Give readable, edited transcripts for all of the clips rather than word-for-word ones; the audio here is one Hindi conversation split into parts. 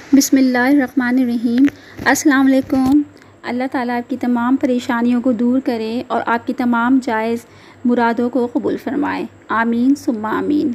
बिस्मिल्लाहिर्रहमानिर्रहीम। अस्सलाम वालेकुम। अल्लाह ताला आपकी तमाम परेशानियों को दूर करे और आपकी तमाम जायज़ मुरादों को कबूल फ़रमाए। आमीन सुम्मा आमीन।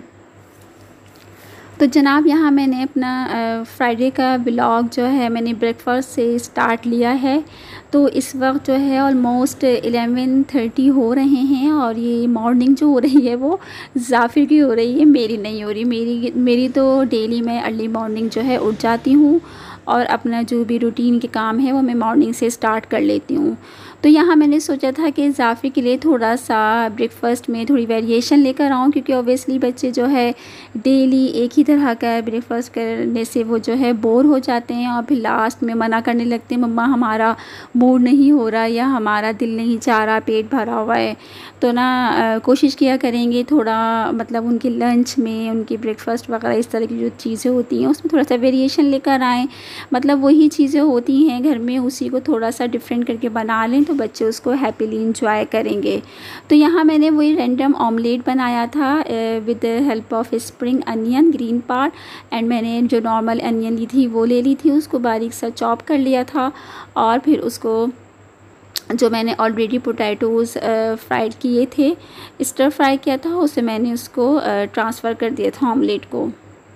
तो जनाब, यहाँ मैंने अपना फ्राइडे का व्लॉग जो है मैंने ब्रेकफ़ास्ट से स्टार्ट लिया है। तो इस वक्त जो है ऑलमोस्ट 11:30 हो रहे हैं और ये मॉर्निंग जो हो रही है वो ज़ाफ़िर की हो रही है, मेरी नहीं हो रही। मेरी तो डेली मैं अर्ली मॉर्निंग जो है उठ जाती हूँ और अपना जो भी रूटीन के काम है वो मैं मॉर्निंग से स्टार्ट कर लेती हूँ। तो यहाँ मैंने सोचा था कि ज़ाफ़िर के लिए थोड़ा सा ब्रेकफ़ास्ट में थोड़ी वेरिएशन लेकर आऊँ, क्योंकि ऑब्वियसली बच्चे जो है डेली एक ही तरह का ब्रेकफ़ास्ट करने से वो जो है बोर हो जाते हैं और फिर लास्ट में मना करने लगते हैं, मम्मा हमारा मूड नहीं हो रहा या हमारा दिल नहीं चाह रहा, पेट भरा हुआ है। तो ना कोशिश किया करेंगे थोड़ा मतलब उनके लंच में उनके ब्रेकफ़ास्ट वगैरह इस तरह की जो चीज़ें होती हैं उसमें थोड़ा सा वेरिएशन लेकर आएँ। मतलब वही चीज़ें होती हैं घर में, उसी को थोड़ा सा डिफरेंट करके बना लें तो बच्चे उसको हैप्पीली इंजॉय करेंगे। तो यहाँ मैंने वही रैंडम ऑमलेट बनाया था with help of spring onion green part, and मैंने जो नॉर्मल अनियन ली थी वो ले ली थी, उसको बारीक सा चॉप कर लिया था और फिर उसको जो मैंने ऑलरेडी पोटैटोज़ फ्राइड किए थे, स्टर फ्राई किया था, उसे मैंने उसको ट्रांसफ़र कर दिया था ऑमलेट को।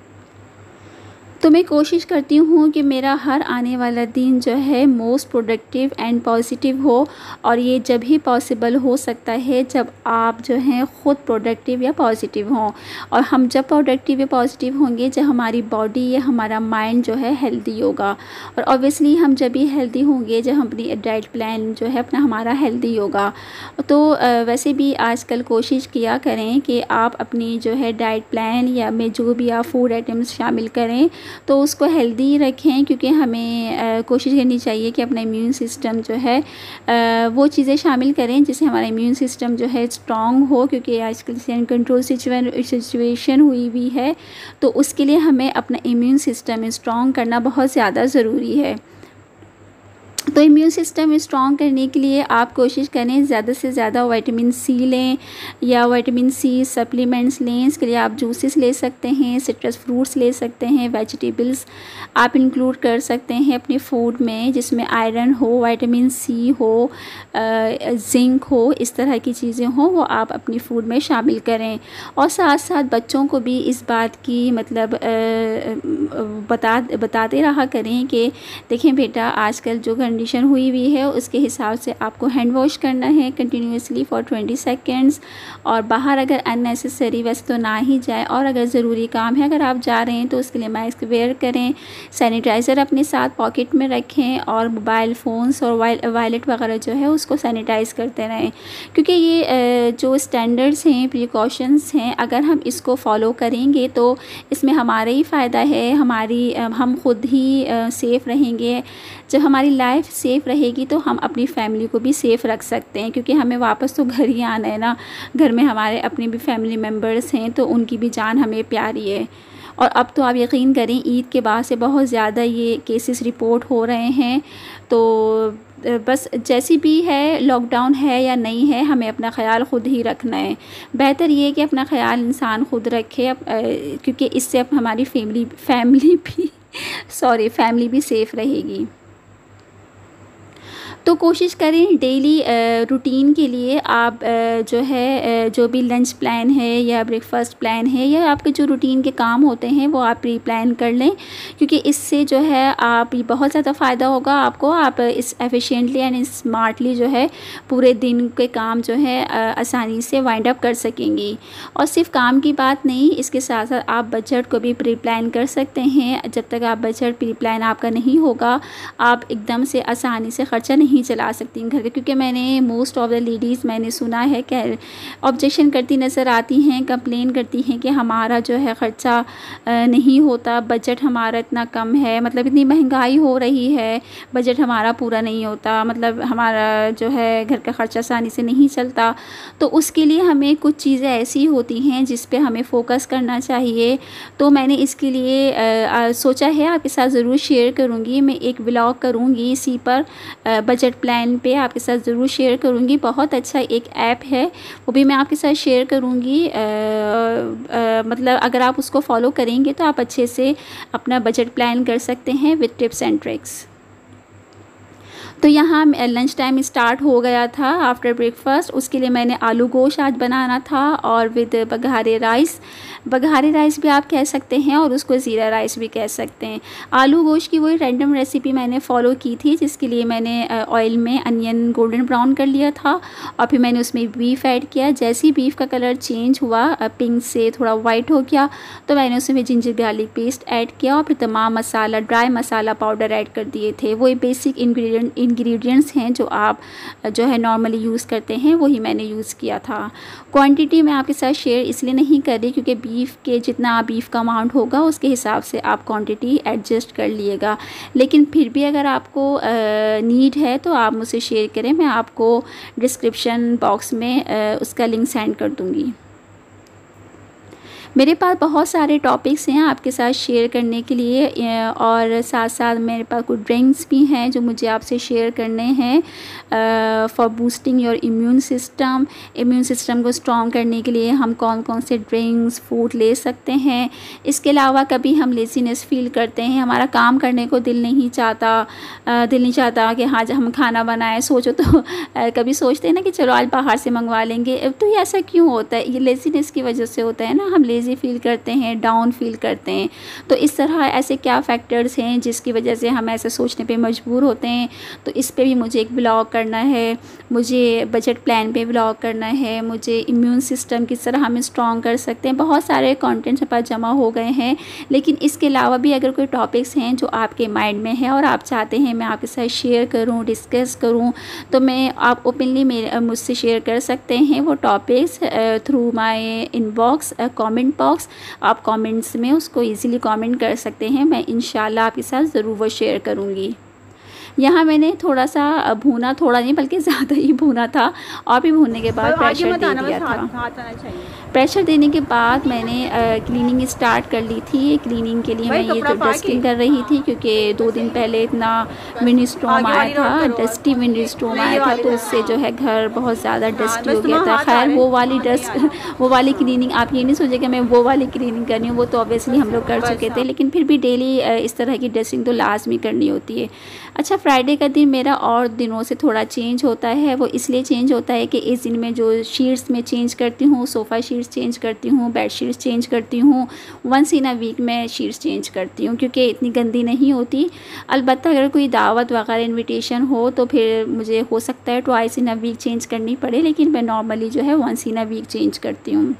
तो मैं कोशिश करती हूँ कि मेरा हर आने वाला दिन जो है मोस्ट प्रोडक्टिव एंड पॉजिटिव हो, और ये जब ही पॉसिबल हो सकता है जब आप जो हैं ख़ुद प्रोडक्टिव या पॉजिटिव हों। और हम जब प्रोडक्टिव या पॉजिटिव होंगे जब हमारी बॉडी या हमारा माइंड जो है हेल्दी होगा, और ऑब्वियसली हम जब भी हेल्दी होंगे जब हम अपनी डाइट प्लान जो है अपना हमारा हेल्दी होगा। तो वैसे भी आजकल कोशिश किया करें कि आप अपनी जो है डाइट प्लान या में जो भी आप फूड आइटम्स शामिल करें तो उसको हेल्दी रखें, क्योंकि हमें कोशिश करनी चाहिए कि अपना इम्यून सिस्टम जो है वो चीज़ें शामिल करें जिससे हमारा इम्यून सिस्टम जो है स्ट्रॉन्ग हो, क्योंकि आजकल से अनकंट्रोल सिचुएशन हुई है। तो उसके लिए हमें अपना इम्यून सिस्टम स्ट्रॉन्ग करना बहुत ज़्यादा ज़रूरी है। तो इम्यून सिस्टम स्ट्रॉन्ग करने के लिए आप कोशिश करें ज़्यादा से ज़्यादा विटामिन सी लें या विटामिन सी सप्लीमेंट्स लें। इसके लिए आप जूसेस ले सकते हैं, सिट्रस फ्रूट्स ले सकते हैं, वेजिटेबल्स आप इंक्लूड कर सकते हैं अपने फूड में जिसमें आयरन हो, विटामिन सी हो, जिंक हो, इस तरह की चीज़ें हों वो आप अपनी फूड में शामिल करें। और साथ साथ बच्चों को भी इस बात की मतलब बताते रहा करें कि देखें बेटा, आजकल जो कंडीशन हुई है उसके हिसाब से आपको हैंड वॉश करना है कंटिन्यूसली फॉर 20 सेकेंड्स, और बाहर अगर अननेसेसरी वैसे तो ना ही जाए, और अगर ज़रूरी काम है अगर आप जा रहे हैं तो उसके लिए मास्क वेयर करें, सैनिटाइज़र अपने साथ पॉकेट में रखें, और मोबाइल फ़ोन्स और वॉलेट वगैरह जो है उसको सैनिटाइज़ करते रहें। क्योंकि ये जो स्टैंडर्ड्स हैं, प्रिकॉशंस हैं, अगर हम इसको फॉलो करेंगे तो इसमें हमारा ही फ़ायदा है, हम खुद ही सेफ़ रहेंगे। जब हमारी लाइफ सेफ़ रहेगी तो हम अपनी फैमिली को भी सेफ़ रख सकते हैं, क्योंकि हमें वापस तो घर ही आना है ना। घर में हमारे अपने भी फैमिली मेम्बर्स हैं तो उनकी भी जान हमें प्यारी है। और अब तो आप यकीन करें ईद के बाद से बहुत ज़्यादा ये केसेस रिपोर्ट हो रहे हैं। तो बस जैसी भी है, लॉकडाउन है या नहीं है, हमें अपना ख़याल ख़ुद ही रखना है। बेहतर ये है कि अपना ख़याल इंसान ख़ुद रखे, क्योंकि इससे अब हमारी फैमिली भी सेफ़ रहेगी। तो कोशिश करें डेली रूटीन के लिए आप जो है जो भी लंच प्लान है या ब्रेकफास्ट प्लान है या आपके जो रूटीन के काम होते हैं वो आप प्री प्लान कर लें, क्योंकि इससे जो है आप बहुत ज़्यादा फ़ायदा होगा आपको। आप इस एफिशिएंटली एंड स्मार्टली जो है पूरे दिन के काम जो है आसानी से वाइंड अप कर सकेंगी। और सिर्फ काम की बात नहीं, इसके साथ साथ आप बजट को भी प्री प्लान कर सकते हैं। जब तक आप बजट प्री प्लान आपका नहीं होगा आप एकदम से आसानी से ख़र्चा नहीं चला सकती घर के, क्योंकि मैंने मोस्ट ऑफ द लेडीज़ मैंने सुना है कि ऑब्जेक्शन करती नज़र आती हैं, कंप्लेन करती हैं कि हमारा जो है ख़र्चा नहीं होता, बजट हमारा इतना कम है, मतलब इतनी महंगाई हो रही है, बजट हमारा पूरा नहीं होता, मतलब हमारा जो है घर का ख़र्चा आसानी से नहीं चलता। तो उसके लिए हमें कुछ चीज़ें ऐसी होती हैं जिस पे हमें फ़ोकस करना चाहिए। तो मैंने इसके लिए सोचा है आपके साथ ज़रूर शेयर करूँगी, मैं एक व्लॉग करूँगी इसी पर, बजट बजट प्लान पे आपके साथ ज़रूर शेयर करूँगी। बहुत अच्छा एक ऐप है, वो भी मैं आपके साथ शेयर करूँगी। मतलब अगर आप उसको फॉलो करेंगे तो आप अच्छे से अपना बजट प्लान कर सकते हैं विद टिप्स एंड ट्रिक्स। तो यहाँ लंच टाइम स्टार्ट हो गया था आफ्टर ब्रेकफास्ट। उसके लिए मैंने आलू गोश्त आज बनाना था और with baghare rice. Baghare rice भी आप कह सकते हैं और उसको ज़ीरा राइस भी कह सकते हैं। आलू गोश्त की वही रैंडम रेसिपी मैंने फ़ॉलो की थी, जिसके लिए मैंने ऑयल में अनियन गोल्डन ब्राउन कर लिया था और फिर मैंने उसमें बीफ ऐड किया। जैसे ही बीफ का कलर चेंज हुआ, पिंक से थोड़ा वाइट हो गया, तो मैंने उसमें जिंजर गार्लिक पेस्ट ऐड किया और फिर तमाम मसाला, ड्राई मसाला पाउडर ऐड कर दिए थे। वही बेसिक इंग्रेडिएंट्स हैं जो आप जो है नॉर्मली यूज़ करते हैं, वही मैंने यूज़ किया था। क्वांटिटी मैं आपके साथ शेयर इसलिए नहीं कर रही क्योंकि बीफ के जितना बीफ का अमाउंट होगा उसके हिसाब से आप क्वांटिटी एडजस्ट कर लिएगा। लेकिन फिर भी अगर आपको नीड है तो आप मुझसे शेयर करें, मैं आपको डिस्क्रिप्शन बॉक्स में उसका लिंक सेंड कर दूँगी। मेरे पास बहुत सारे टॉपिक्स हैं आपके साथ शेयर करने के लिए और साथ साथ मेरे पास कुछ ड्रिंक्स भी हैं जो मुझे आपसे शेयर करने हैं for boosting your immune system को स्ट्रॉन्ग करने के लिए हम कौन कौन से ड्रिंक्स फूड ले सकते हैं। इसके अलावा कभी हम लेज़ीनेस फील करते हैं, हमारा काम करने को दिल नहीं चाहता कि हाँ जब हम खाना बनाएं, सोचो तो कभी सोचते हैं ना कि चलो आज बाहर से मंगवा लेंगे। तो ये ऐसा क्यों होता है? ये लेज़ीनेस की वजह से होता है ना, हम लेज़ी फील करते हैं, डाउन फील करते हैं। तो इस तरह ऐसे क्या फैक्टर्स हैं जिसकी वजह से हम ऐसे सोचने पे मजबूर होते हैं। तो इस पे भी मुझे एक व्लॉग करना है, मुझे बजट प्लान पे व्लॉग करना है, मुझे इम्यून सिस्टम किस तरह हम स्ट्रॉन्ग कर सकते हैं। बहुत सारे कंटेंट्स मेरे पास जमा हो गए हैं, लेकिन इसके अलावा भी अगर कोई टॉपिक्स हैं जो आपके माइंड में है और आप चाहते हैं मैं आपके साथ शेयर करूँ, डिस्कस करूँ, तो मैं आप ओपनली मुझसे शेयर कर सकते हैं वो topics through my inbox comment box. आप कमेंट्स में उसको इजीली कमेंट कर सकते हैं, मैं इंशाल्लाह आपके साथ ज़रूर वो शेयर करूँगी। यहाँ मैंने थोड़ा सा भूना, थोड़ा नहीं बल्कि ज़्यादा ही भूना था और भी भूनने के बाद प्रेशर दे दिया था। प्रेशर देने के बाद मैंने क्लीनिंग स्टार्ट कर ली थी। क्लीनिंग के लिए मैं ये जो डस्टिंग कर रही थी क्योंकि 2 दिन पहले इतना विंड स्टॉर्म आया था, डस्टी विंड स्टॉर्म आया था, तो उससे जो है घर बहुत ज़्यादा डस्टी हो गया था। खैर वो वाली क्लीनिंग आप ये नहीं सोचिएगा मैं वो वाली क्लीनिंग करनी हूँ, वो तो ऑब्वियसली हम लोग कर चुके थे, लेकिन फिर भी डेली इस तरह की डस्टिंग तो लाजमी करनी होती है। अच्छा, फ्राइडे का दिन मेरा और दिनों से थोड़ा चेंज होता है। वो इसलिए चेंज होता है कि इस दिन में जो शीट्स में चेंज करती हूँ, सोफ़ा शीट्स चेंज करती हूँ, बेड शीट्स चेंज करती हूँ, वंस इन अ वीक में शीट्स चेंज करती हूँ क्योंकि इतनी गंदी नहीं होती। अलबत्ता अगर कोई दावत वगैरह इन्विटेशन हो तो फिर मुझे हो सकता है twice in a week change करनी पड़े, लेकिन मैं नॉर्मली जो है once in a week change करती हूँ।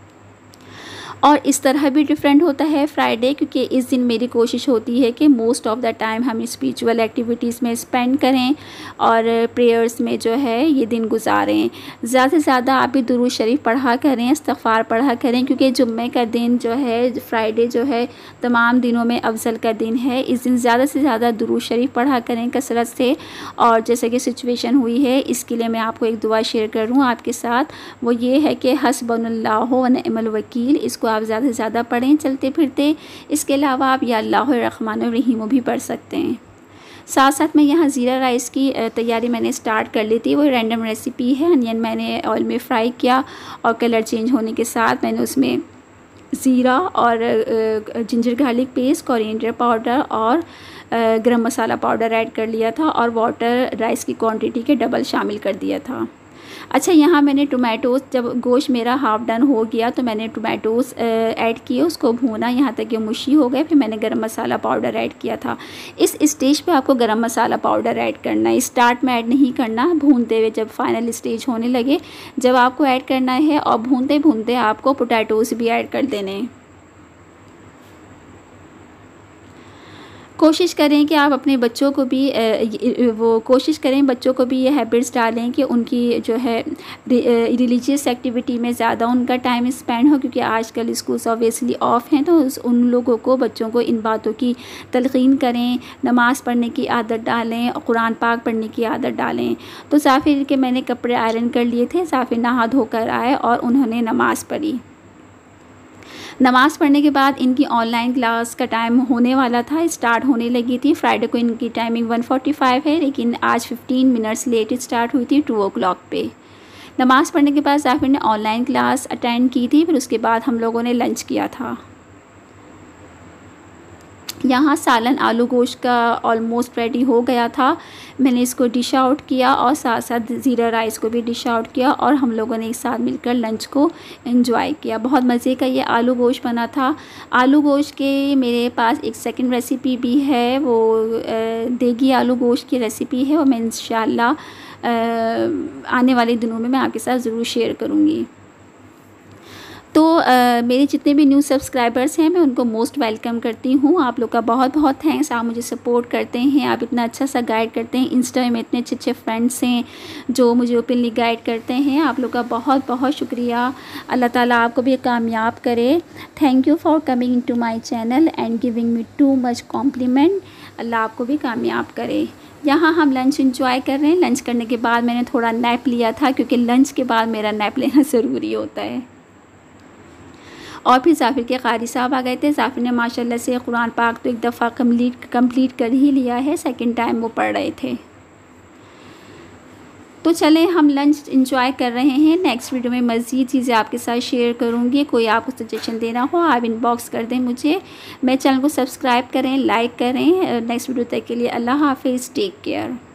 और इस तरह भी डिफरेंट होता है फ्राइडे क्योंकि इस दिन मेरी कोशिश होती है कि मोस्ट ऑफ़ द टाइम हम स्पिरिचुअल एक्टिविटीज़ में स्पेंड करें और प्रेयर्स में जो है ये दिन गुजारें। ज़्यादा से ज़्यादा आप भी दुरूद शरीफ पढ़ा करें, इस्तग़फ़ार पढ़ा करें क्योंकि जुम्मे का दिन जो है, फ्राइडे जो है तमाम दिनों में अफजल का दिन है। इस दिन ज़्यादा से ज़्यादा दुरूद शरीफ पढ़ा करें कसरत से। और जैसे कि सिचुएशन हुई है इसके लिए मैं आपको एक दुआ शेयर करूँ आपके साथ, वो ये है कि हस्बुनल्लाहु व निअमल वकील, इसको आप ज़्यादा से ज़्यादा पढ़ें चलते फिरते। इसके अलावा आप या अल्लाह रहमान रहीम भी पढ़ सकते हैं। साथ साथ में यहाँ ज़ीरा राइस की तैयारी मैंने स्टार्ट कर ली थी। वो रैंडम रेसिपी है। अनियन मैंने ऑयल में फ्राई किया और कलर चेंज होने के साथ मैंने उसमें ज़ीरा और ginger garlic paste, coriander powder और गरम मसाला पाउडर ऐड कर लिया था और वाटर राइस की क्वांटिटी के डबल शामिल कर दिया था। अच्छा, यहाँ मैंने टोमेटोज़, जब गोश्त मेरा हाफ़ डन हो गया तो मैंने टोमेटोज़ ऐड किए, उसको भूना यहाँ तक कि मुशी हो गए। फिर मैंने गरम मसाला पाउडर ऐड किया था। इस स्टेज पे आपको गरम मसाला पाउडर ऐड करना है, स्टार्ट में ऐड नहीं करना, भूनते हुए जब फाइनल स्टेज होने लगे जब आपको ऐड करना है। और भूनते भूनते आपको पोटैटोज़ भी ऐड कर देने हैं। कोशिश करें कि आप अपने बच्चों को भी बच्चों को भी ये हैबिट्स डालें कि उनकी जो है रिलीजियस एक्टिविटी में ज़्यादा उनका टाइम स्पेंड हो क्योंकि आजकल स्कूल्स ऑब्वियसली ऑफ हैं। तो उन लोगों को, बच्चों को इन बातों की तलक़ीन करें, नमाज़ पढ़ने की आदत डालें और कुरान पाक पढ़ने की आदत डालें। तो साफ़िर के मैंने कपड़े आयरन कर लिए थे, साफ़िर नहा धोकर आए और उन्होंने नमाज़ पढ़ी। नमाज़ पढ़ने के बाद इनकी ऑनलाइन क्लास का टाइम होने वाला था, स्टार्ट होने लगी थी। फ्राइडे को इनकी टाइमिंग 1:45 है, लेकिन आज 15 मिनट्स लेट स्टार्ट हुई थी 2 o'clock पे। नमाज़ पढ़ने के बाद जाफिर ने ऑनलाइन क्लास अटेंड की थी, फिर उसके बाद हम लोगों ने लंच किया था। यहाँ सालन आलू गोश्त का ऑलमोस्ट रेडी हो गया था। मैंने इसको डिश आउट किया और साथ साथ ज़ीरा राइस को भी डिश आउट किया और हम लोगों ने एक साथ मिलकर लंच को एंजॉय किया। बहुत मज़े का ये आलू गोश्त बना था। आलू गोश्त के मेरे पास एक सेकंड रेसिपी भी है, वो देगी आलू गोश्त की रेसिपी है, और मैं इंशाल्लाह आने वाले दिनों में मैं आपके साथ ज़रूर शेयर करूँगी। तो मेरे जितने भी न्यू सब्सक्राइबर्स हैं मैं उनको मोस्ट वेलकम करती हूँ। आप लोग का बहुत बहुत थैंक्स, आप मुझे सपोर्ट करते हैं, आप इतना अच्छा सा गाइड करते हैं। इंस्टा में इतने अच्छे अच्छे फ्रेंड्स हैं जो मुझे ओपनली गाइड करते हैं। आप लोग का बहुत बहुत शुक्रिया। अल्लाह ताला आपको भी कामयाब करे। Thank you for coming to my channel and giving me too much compliment. अल्लाह आपको भी कामयाब करे। यहाँ हम लंच एंजॉय कर रहे हैं। लंच करने के बाद मैंने थोड़ा नैप लिया था, क्योंकि लंच के बाद मेरा नैप लेना ज़रूरी होता है। और फिर जाफिर के कारी साहब आ गए थे। जाफिर ने माशाल्लाह से कुरान पाक तो एक दफ़ा कंप्लीट कर ही लिया है, सेकंड टाइम वो पढ़ रहे थे। तो चलें हम लंच एंजॉय कर रहे हैं। नेक्स्ट वीडियो में मज़ीद चीज़ें आपके साथ शेयर करूँगी। कोई आपको सजेशन देना हो आप इनबॉक्स कर दें मुझे। मेरे चैनल को सब्सक्राइब करें, लाइक करें। नेक्स्ट वीडियो तक के लिए अल्लाह हाफिज़, टेक केयर।